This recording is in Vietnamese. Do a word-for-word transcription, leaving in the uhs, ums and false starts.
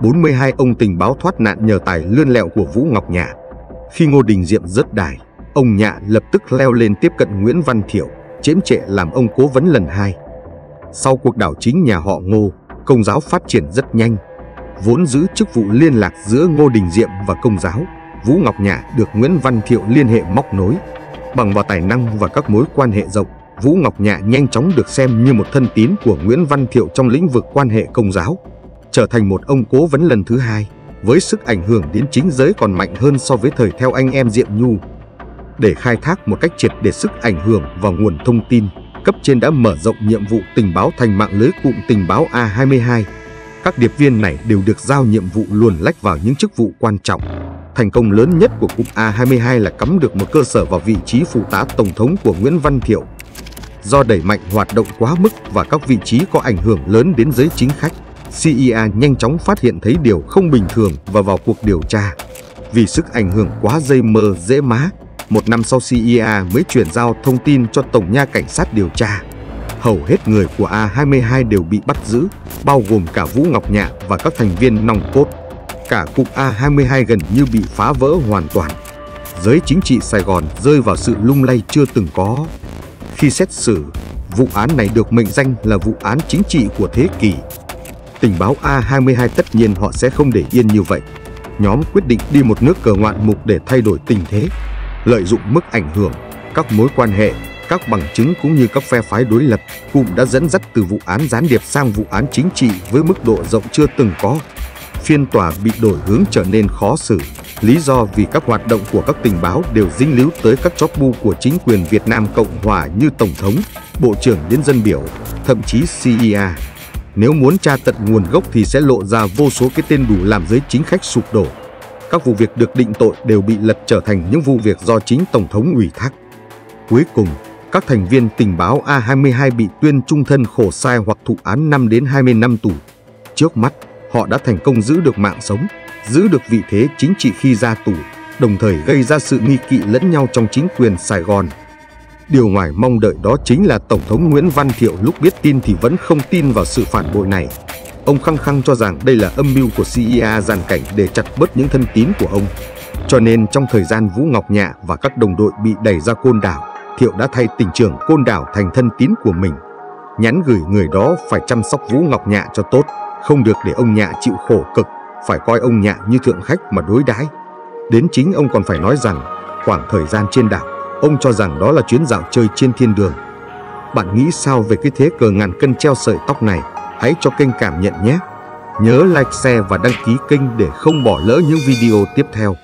bốn mươi hai ông tình báo thoát nạn nhờ tài lươn lẹo của Vũ Ngọc Nhạ. Khi Ngô Đình Diệm rớt đài, ông Nhạ lập tức leo lên tiếp cận Nguyễn Văn Thiệu, chiếm trệ làm ông cố vấn lần hai. Sau cuộc đảo chính nhà họ Ngô, Công giáo phát triển rất nhanh. Vốn giữ chức vụ liên lạc giữa Ngô Đình Diệm và Công giáo, Vũ Ngọc Nhạ được Nguyễn Văn Thiệu liên hệ móc nối. Bằng vào tài năng và các mối quan hệ rộng, Vũ Ngọc Nhạ nhanh chóng được xem như một thân tín của Nguyễn Văn Thiệu trong lĩnh vực quan hệ công giáo, trở thành một ông cố vấn lần thứ hai, với sức ảnh hưởng đến chính giới còn mạnh hơn so với thời theo anh em Diệm Nhu. Để khai thác một cách triệt để sức ảnh hưởng và nguồn thông tin, cấp trên đã mở rộng nhiệm vụ tình báo thành mạng lưới cụm tình báo A hai mươi hai. Các điệp viên này đều được giao nhiệm vụ luồn lách vào những chức vụ quan trọng. Thành công lớn nhất của cụm A hai mươi hai là cắm được một cơ sở vào vị trí phụ tá tổng thống của Nguyễn Văn Thiệu. Do đẩy mạnh hoạt động quá mức và các vị trí có ảnh hưởng lớn đến giới chính khách, xê i a nhanh chóng phát hiện thấy điều không bình thường và vào cuộc điều tra. Vì sức ảnh hưởng quá dây mờ dễ má, một năm sau xê i a mới chuyển giao thông tin cho Tổng nha Cảnh sát điều tra. Hầu hết người của A hai mươi hai đều bị bắt giữ, bao gồm cả Vũ Ngọc Nhạ và các thành viên nòng cốt. Cả cụm A hai mươi hai gần như bị phá vỡ hoàn toàn. Giới chính trị Sài Gòn rơi vào sự lung lay chưa từng có. Khi xét xử, vụ án này được mệnh danh là vụ án chính trị của thế kỷ. Tình báo A hai mươi hai tất nhiên họ sẽ không để yên như vậy. Nhóm quyết định đi một nước cờ ngoạn mục để thay đổi tình thế. Lợi dụng mức ảnh hưởng, các mối quan hệ, các bằng chứng cũng như các phe phái đối lập, cụm đã dẫn dắt từ vụ án gián điệp sang vụ án chính trị với mức độ rộng chưa từng có. Phiên tòa bị đổi hướng trở nên khó xử, lý do vì các hoạt động của các tình báo đều dính líu tới các chóp bu của chính quyền Việt Nam Cộng Hòa như Tổng thống, Bộ trưởng đến dân biểu, thậm chí xê i a. Nếu muốn tra tận nguồn gốc thì sẽ lộ ra vô số cái tên đủ làm giới chính khách sụp đổ. Các vụ việc được định tội đều bị lật trở thành những vụ việc do chính Tổng thống ủy thác. Cuối cùng, các thành viên tình báo A hai mươi hai bị tuyên chung thân khổ sai hoặc thụ án năm đến hai mươi năm tù. Trước mắt, họ đã thành công giữ được mạng sống, giữ được vị thế chính trị khi ra tù, đồng thời gây ra sự nghi kỵ lẫn nhau trong chính quyền Sài Gòn. Điều ngoài mong đợi đó chính là Tổng thống Nguyễn Văn Thiệu lúc biết tin thì vẫn không tin vào sự phản bội này. Ông khăng khăng cho rằng đây là âm mưu của xê i a dàn cảnh để chặt bớt những thân tín của ông. Cho nên trong thời gian Vũ Ngọc Nhạ và các đồng đội bị đẩy ra Côn Đảo, Thiệu đã thay tỉnh trưởng Côn Đảo thành thân tín của mình. Nhắn gửi người đó phải chăm sóc Vũ Ngọc Nhạ cho tốt, không được để ông Nhạ chịu khổ cực, phải coi ông Nhạ như thượng khách mà đối đãi. Đến chính ông còn phải nói rằng, khoảng thời gian trên đảo, ông cho rằng đó là chuyến dạo chơi trên thiên đường. Bạn nghĩ sao về cái thế cờ ngàn cân treo sợi tóc này? Hãy cho kênh cảm nhận nhé! Nhớ like, share và đăng ký kênh để không bỏ lỡ những video tiếp theo.